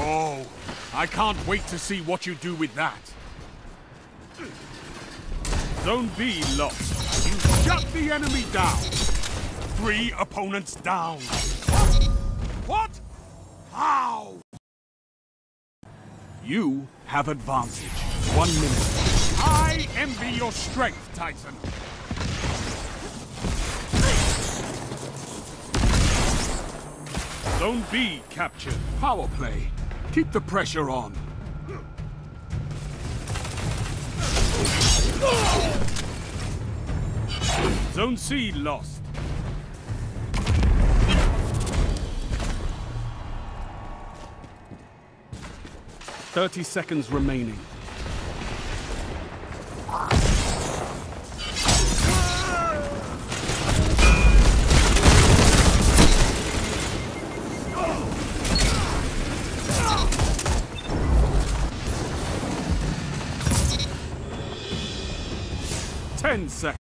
Oh, I can't wait to see what you do with that. Zone B lost. You shut the enemy down. 3 opponents down. What? How? You have advantage. 1 minute. I envy your strength, Titan. Zone B captured. Power play. Keep the pressure on. Zone C lost. "30 seconds remaining. Ten seconds.